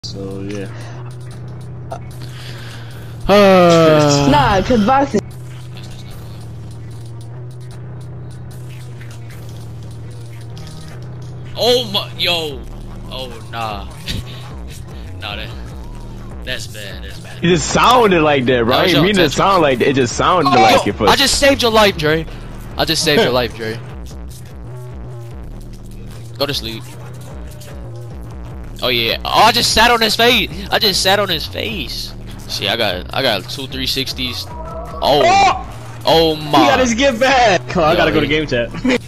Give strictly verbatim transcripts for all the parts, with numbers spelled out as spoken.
So yeah. Uh, nah, cause boxing. Oh my, yo, oh nah, nah that, that's bad, that's bad. It just sounded like that, bro. I didn't mean to sound like that. It just sounded oh, like yo, it. For I just saved your life, Dre. I just saved your life, Dre. Go to sleep. Oh yeah. Oh, I just sat on his face. I just sat on his face. See, I got, I got two three sixties. Oh, oh, oh my. He got his get back. Oh, I yo, gotta go to game chat.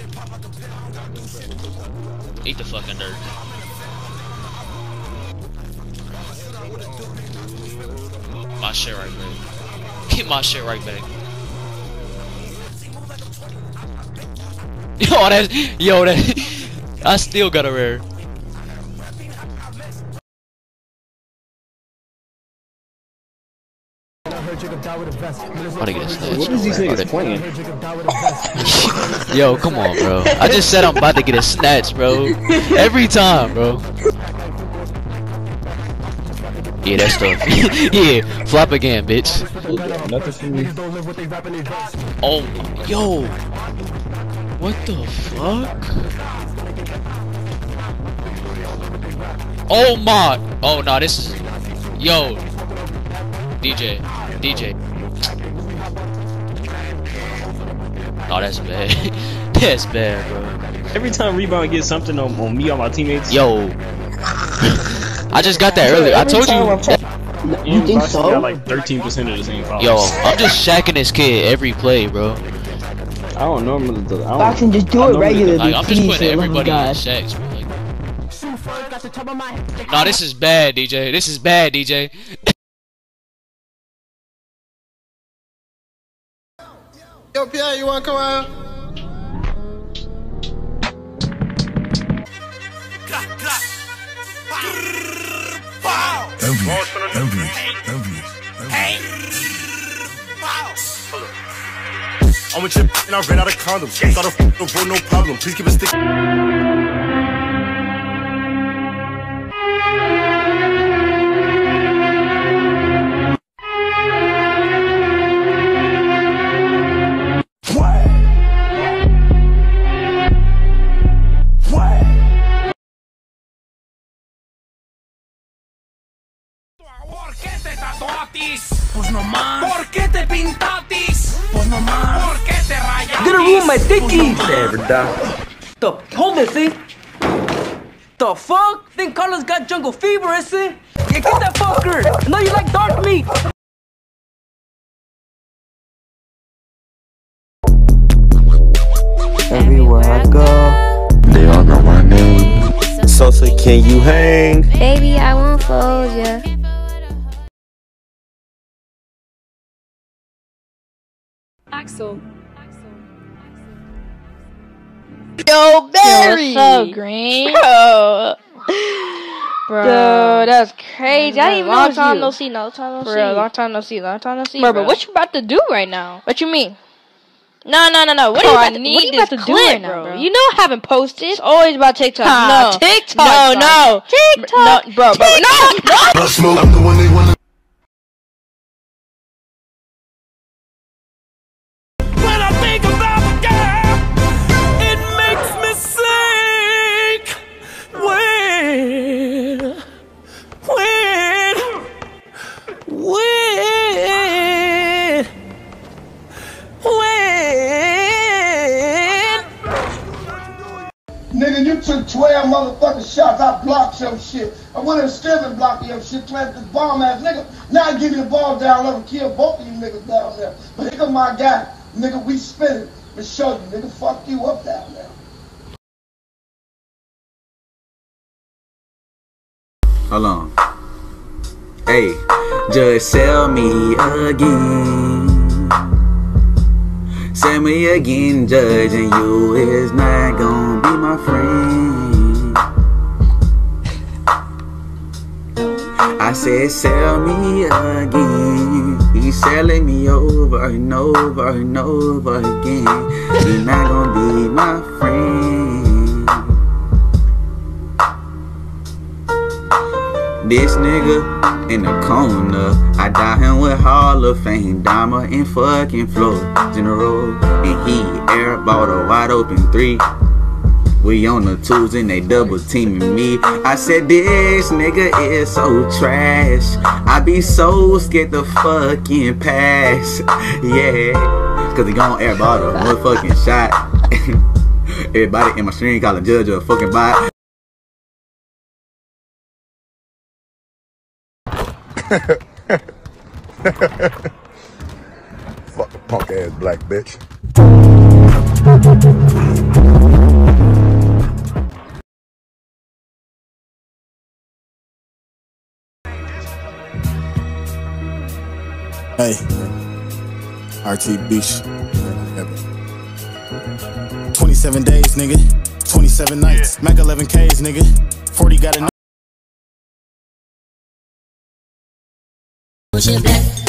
Eat the fucking dirt. My shit right back. Get my shit right back. Yo, that, yo, that. I still got a rare. What is these niggas playing? Yo, come on, bro. I just said I'm about to get a snatch, bro. Every time, bro. Yeah, that's tough. Yeah, flop again, bitch. Oh, my, yo. What the fuck? Oh my. Oh no, this is. Yo. D J. D J. Oh, that's bad. That's bad, bro. Every time Rebound gets something on, on me or my teammates. Yo. I just got that earlier. I told you. You think so? Got like thirteen percent of the same followers. Yo, I'm just shacking this kid every play, bro. I don't normally do it. Boxing, just do it regularly. Like, I'm just putting everybody in shacks, bro. Like, nah, this is bad, D J. This is bad, D J. Yo, Pierre, you wanna come out? Envious, envious, envious, envious. I'm with your and I ran out of condoms. Thought I f***ed no problem. Please give a stick. ¿Por qué te tatuatis? Pues no más. ¿Por qué te pintatis? Pues no más. ¿Por qué te rayatis? I'm gonna ruin my dicky. Never die. The hold this, see? The fuck? Think Carlos got jungle fever, is it? Yeah, get that fucker. I know you like dark meat. Everywhere I go, they all know my name. Sosa, can you hang? Baby, I won't fold ya. Axel. Yo, Barry! Yo, what's up, Green? Bro. Bro. Dude, that's crazy. I didn't even long know time you. no see, long time no Bro, see. long time no see, long time no see. Bro, bro, but what you about to do right now? What you mean? No, no, no, no. What Oh, are you I about to, need what are you this about to do clip, right now, bro. bro? You know I haven't posted. It's always about TikTok. Nah, no. TikTok. No, bro. no. TikTok. No, bro, bro. No, no. Smoke, I'm the one they wanna. When I think about the girl, it makes me sick. When, when, when, when. Nigga, you took twelve motherfucking shots. I blocked your shit. I went and still been blocking your shit. Planted this bomb ass nigga. Now I give you the ball down low and kill both of you niggas down there. But here come my guy. Nigga, we spinning. To show you, nigga, fuck you up down there. Hold on. Hey, just sell me again. Sell me again, judge, and you is not gonna be my friend. I said, sell me again. He's selling me over and over and over again. He's not gonna be my friend. this nigga in the corner. I die him with Hall of Fame, Dama and fucking Floyd General. And he airballed a wide open three. We on the twos and they double teaming me. I said this nigga is so trash. I be so scared to fucking pass. Yeah, cause he gon' airball the one fucking shot. Everybody in my stream call a judge a fucking bot. Fuck a punk ass black bitch. Hey, R T Beach. twenty-seven days, nigga. twenty-seven nights. Mac eleven K's, nigga. forty got a. Push it back.